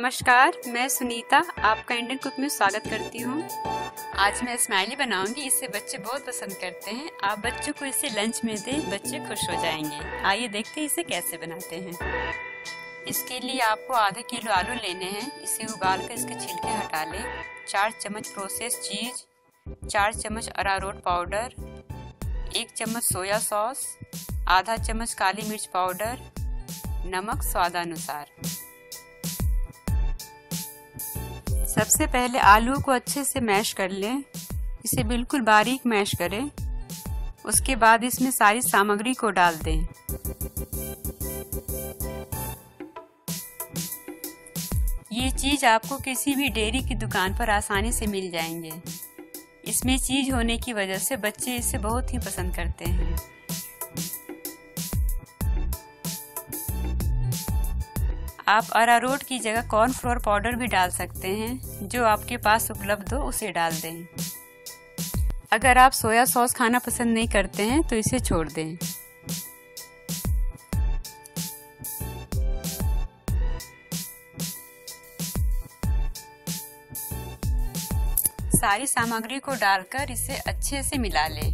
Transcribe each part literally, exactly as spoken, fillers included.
नमस्कार, मैं सुनीता आपका इंडियन कुक में स्वागत करती हूँ। आज मैं स्माइली बनाऊंगी। इसे बच्चे बहुत पसंद करते हैं। आप बच्चों को इसे लंच में दें, बच्चे खुश हो जाएंगे। आइए देखते हैं इसे कैसे बनाते हैं। इसके लिए आपको आधा किलो आलू लेने हैं। इसे उबाल कर इसके छिलके हटा लें। चार चम्मच प्रोसेस चीज, चार चम्मच अरारोट पाउडर, एक चम्मच सोया सॉस, आधा चम्मच काली मिर्च पाउडर, नमक स्वादानुसार। सबसे पहले आलू को अच्छे से मैश कर लें। इसे बिल्कुल बारीक मैश करें। उसके बाद इसमें सारी सामग्री को डाल दें। ये चीज आपको किसी भी डेयरी की दुकान पर आसानी से मिल जाएंगे। इसमें चीज होने की वजह से बच्चे इसे बहुत ही पसंद करते हैं। आप अरारोट की जगह कॉर्नफ्लोर पाउडर भी डाल सकते हैं। जो आपके पास उपलब्ध हो उसे डाल दें। अगर आप सोया सॉस खाना पसंद नहीं करते हैं तो इसे छोड़ दें। सारी सामग्री को डालकर इसे अच्छे से मिला लें।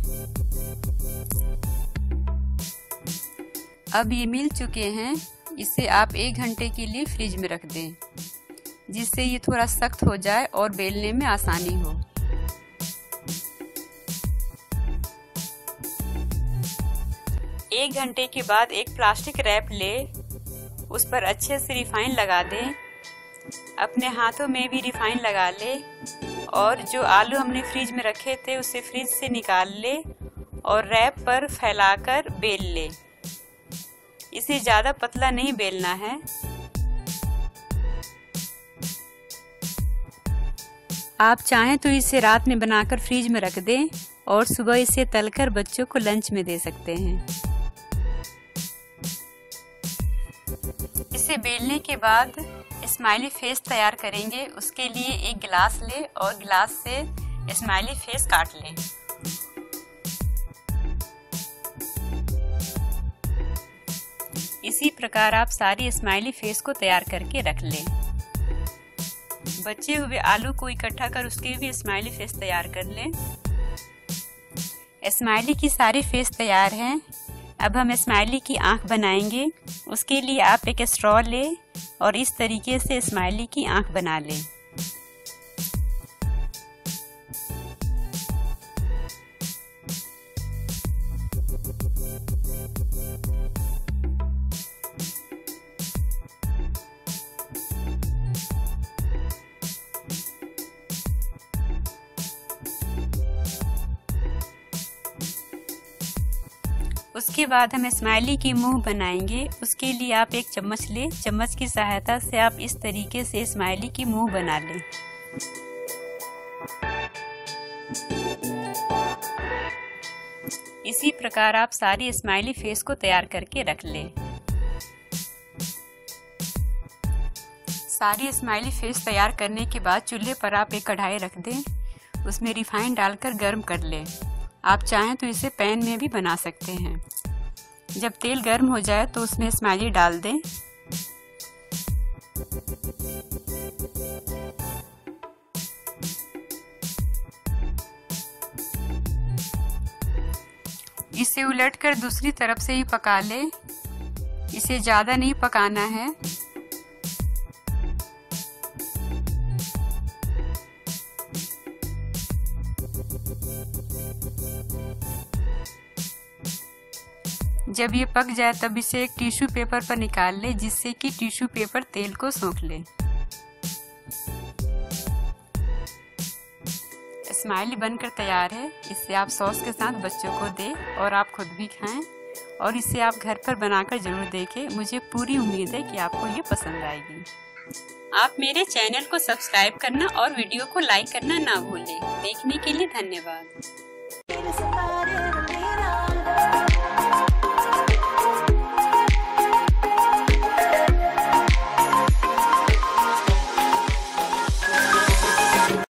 अब ये मिल चुके हैं। इसे आप एक घंटे के लिए फ्रिज में रख दें, जिससे ये थोड़ा सख्त हो जाए और बेलने में आसानी हो। एक घंटे के बाद एक प्लास्टिक रैप ले, उस पर अच्छे से रिफाइन लगा दें। अपने हाथों में भी रिफाइन लगा ले और जो आलू हमने फ्रिज में रखे थे उसे फ्रिज से निकाल ले और रैप पर फैलाकर बेल ले। इसे ज्यादा पतला नहीं बेलना है। आप चाहें तो इसे रात में बनाकर फ्रिज में रख दें और सुबह इसे तलकर बच्चों को लंच में दे सकते हैं। इसे बेलने के बाद स्माइली फेस तैयार करेंगे। उसके लिए एक गिलास ले और गिलास से स्माइली फेस काट लें। इसी प्रकार आप सारी स्माइली फेस को तैयार करके रख लें। बचे हुए आलू को इकट्ठा कर उसके भी स्माइली फेस तैयार कर लें। स्माइली की सारी फेस तैयार हैं। अब हम स्माइली की आंख बनाएंगे। उसके लिए आप एक स्ट्रॉ लें और इस तरीके से स्माइली की आंख बना लें। उसके बाद हम स्माइली की मुंह बनाएंगे। उसके लिए आप एक चम्मच लें। चम्मच की सहायता से आप इस तरीके से स्माइली की मुंह बना लें। इसी प्रकार आप सारी स्माइली फेस को तैयार करके रख लें। सारी स्माइली फेस तैयार करने के बाद चूल्हे पर आप एक कढ़ाई रख दें। उसमें रिफाइन डालकर गर्म कर लें। आप चाहें तो इसे पैन में भी बना सकते हैं। जब तेल गर्म हो जाए तो उसमें स्माइली डाल दें। इसे उलटकर दूसरी तरफ से ही पका लें। इसे ज्यादा नहीं पकाना है। जब ये पक जाए तब इसे एक टिश्यू पेपर पर निकाल ले, जिससे कि टिश्यू पेपर तेल को सोख ले। स्माइली बनकर तैयार है। इसे आप सॉस के साथ बच्चों को दें और आप खुद भी खाएं और इसे आप घर पर बनाकर जरूर देखें। मुझे पूरी उम्मीद है कि आपको ये पसंद आएगी। आप मेरे चैनल को सब्सक्राइब करना और वीडियो को लाइक करना ना भूलें। देखने के लिए धन्यवाद।